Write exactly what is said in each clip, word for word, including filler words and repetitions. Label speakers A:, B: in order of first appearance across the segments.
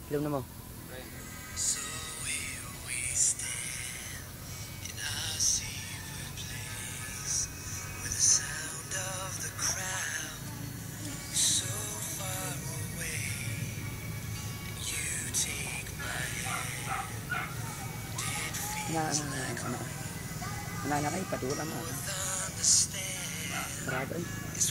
A: Alam na mo. Na, na, na, na. Nananakay, padura mo. Sarado eh.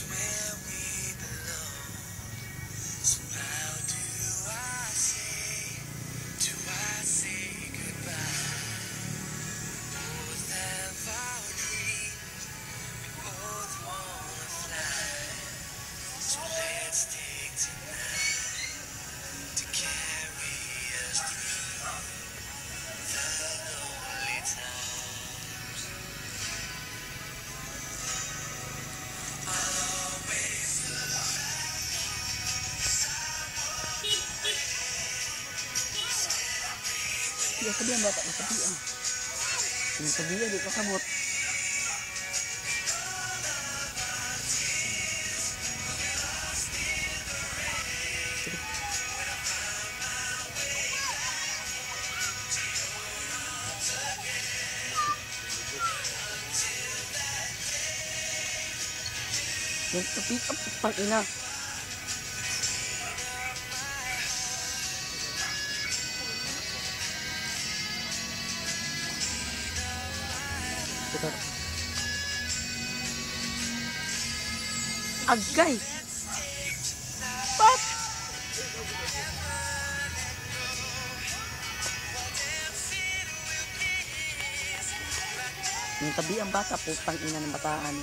A: Iya sabi ang bata, sabi ang. Yung sabi ang di ko sabot. Yung pick up pang ina. Agay! Pat! Yung tabi ang bata, putang ina ng bataan.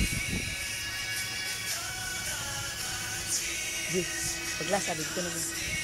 A: Paglasa dito naman.